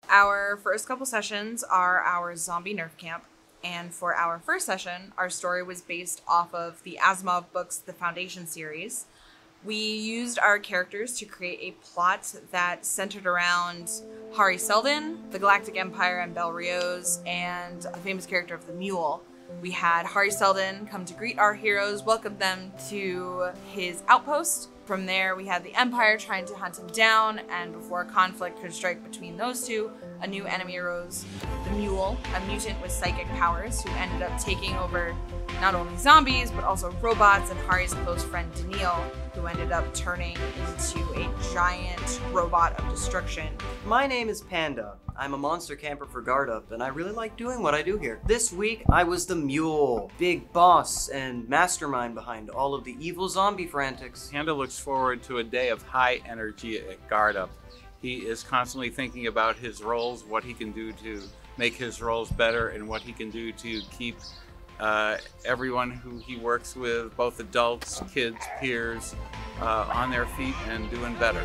Our first couple sessions are our zombie nerf camp, and for our first session, our story was based off of the Asimov books, the Foundation series. We used our characters to create a plot that centered around Hari Seldon, the Galactic Empire, and Bel Rios, and the famous character of the Mule. We had Hari Seldon come to greet our heroes, welcome them to his outpost. From there, we had the Empire trying to hunt him down, and before conflict could strike between those two, a new enemy arose, the Mule, a mutant with psychic powers who ended up taking over not only zombies, but also robots and Hari's close friend Daniil, who ended up turning into a giant robot of destruction. My name is Panda. I'm a monster camper for GuardUp, and I really like doing what I do here. This week, I was the Mule, big boss and mastermind behind all of the evil zombie frantics. Panda looks forward to a day of high energy at GuardUp. He is constantly thinking about his roles, what he can do to make his roles better, and what he can do to keep everyone who he works with, both adults, kids, peers, on their feet and doing better.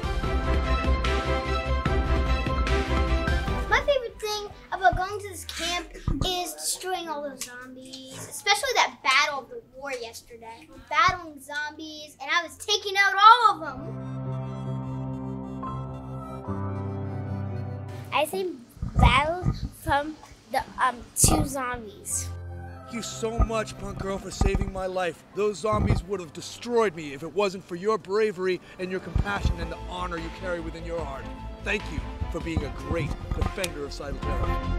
My favorite thing about going to this camp is destroying all those zombies, especially that battle of the war yesterday. We're battling zombies, and I was taking out all of them. I say battle from the two zombies. Thank you so much, Punk Girl, for saving my life. Those zombies would have destroyed me if it wasn't for your bravery and your compassion and the honor you carry within your heart. Thank you for being a great defender of Sidle Terra.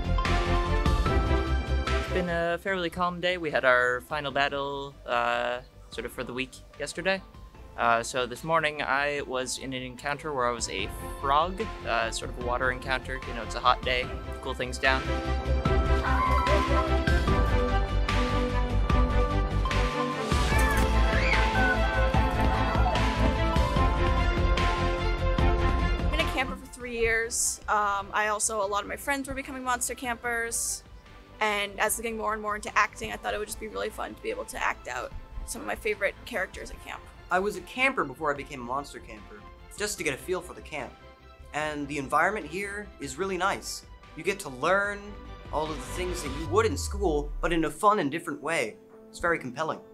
It's been a fairly calm day. We had our final battle sort of for the week yesterday. So this morning I was in an encounter where I was a frog, sort of a water encounter. You know, it's a hot day, cool things down. Camper for 3 years. A lot of my friends were becoming monster campers, and as getting more and more into acting, I thought it would just be really fun to be able to act out some of my favorite characters at camp. I was a camper before I became a monster camper, just to get a feel for the camp. And the environment here is really nice. You get to learn all of the things that you would in school, but in a fun and different way. It's very compelling.